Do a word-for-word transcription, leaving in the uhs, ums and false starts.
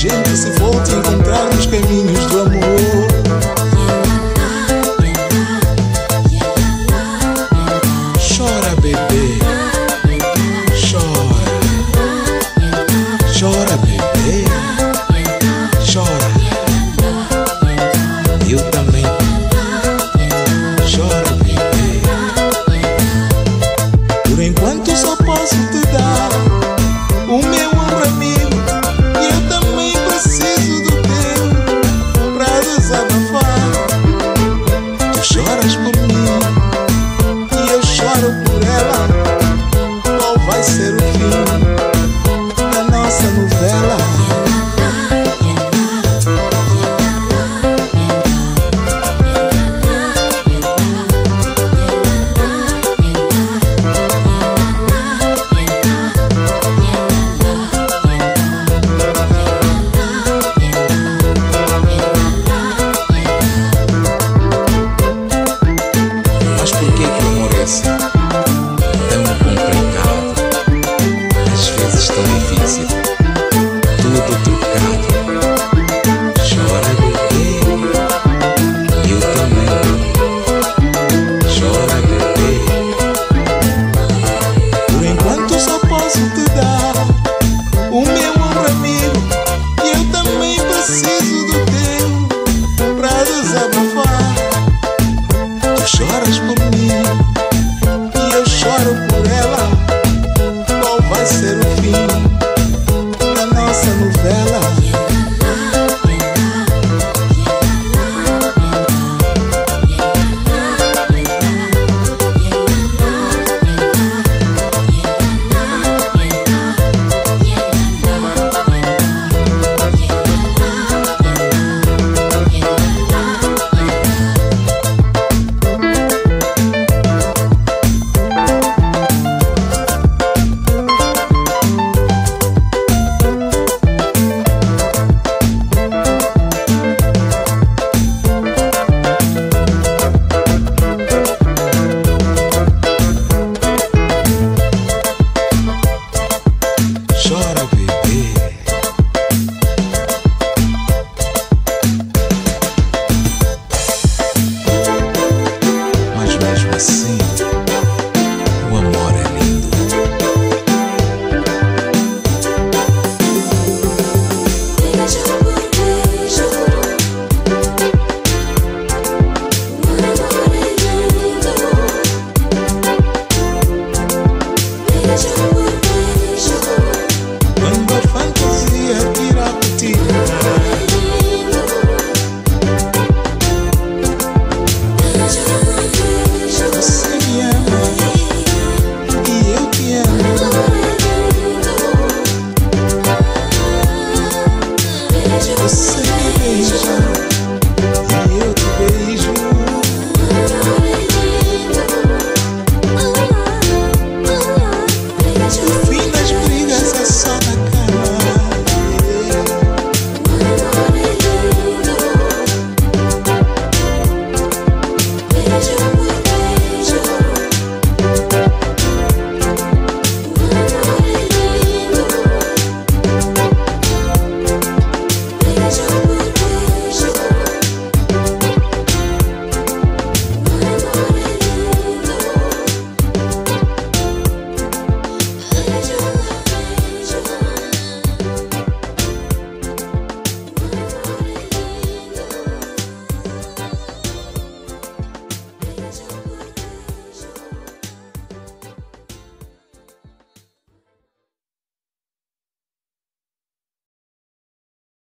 gente se volte a encontrar nos caminhos do amor. Chora, bebê, chora. Chora, bebê, chora. Eu também. Chora, bebê. Por enquanto só posso te dar o meu ombro amigo, e eu também preciso do teu pra desabafar. Tu choras por mim e eu choro por ela. Qual vai ser o fim da nossa novela? Mas por que que o amor é assim? Tão complicado, às vezes tão difícil, tudo trocado. Chora, bebê, eu também. Chora, bebê. Por enquanto só posso te dar o meu ombro amigo, e eu também preciso do teu pra desabafar. Tu choras por mim e eu choro por ela. Qual vai ser o fim da nossa novela? Chora, bebê. Mas mesmo assim, o amor é lindo. Beijo por beijo, o amor é lindo. Beijo por beijo, Quando a fantasia tira a rotina, lindo. Beijo por beijo, você me ama e eu te amo. amor é lindo. Beijo Você